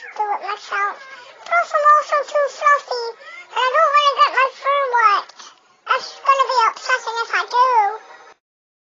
do it myself. Plus, I'm also too fluffy